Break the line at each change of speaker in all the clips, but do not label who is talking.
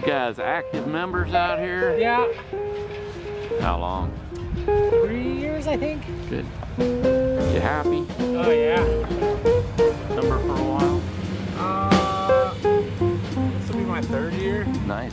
guys active members out here?
Yeah.
How long?
3 years, I think.
Good. You happy?
Oh, yeah.
Number for a while?
This will be my 3rd year.
Nice.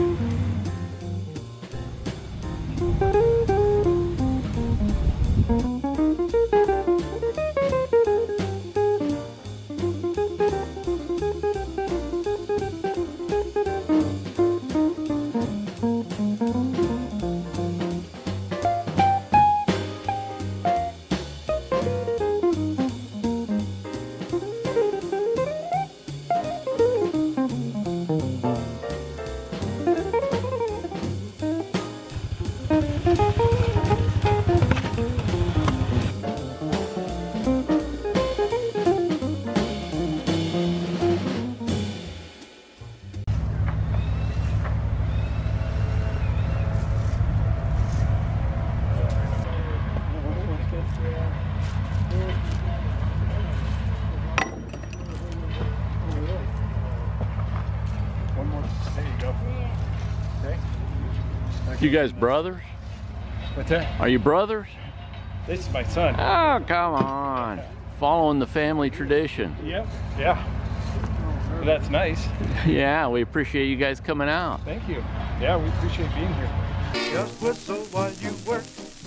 One more. There you go. Okay.
You guys brothers?
What's that?
Are you brothers?
This is my son.
Oh, come on. Following the family tradition.
Yep. Yeah. Well, that's nice.
Yeah, we appreciate you guys coming out.
Thank you. Yeah, we appreciate being here.
Just whistle while you work.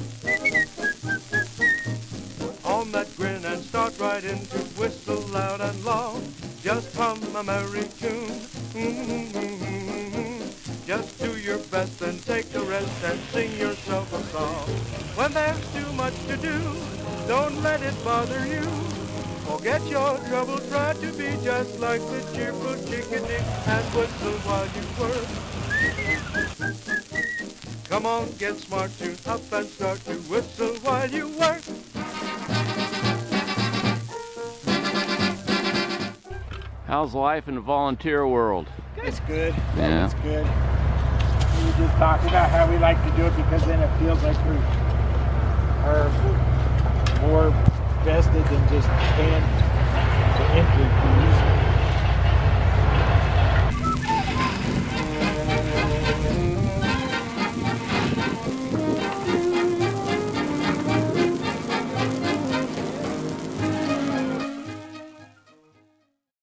Put on that grin and start right in to whistle loud and long. Just hum a merry tune. Just do your best and take a rest and sing yourself a song. When there's too much to do, don't let it bother you. Forget your trouble, try to be just like the cheerful chickadee and whistle while you work. Come on, get smart, tune up and start to whistle while you work.
How's life in the volunteer world?
It's good.
Yeah.
It's good. We just talked about how we like to do it because then it feels like we're more vested than just paying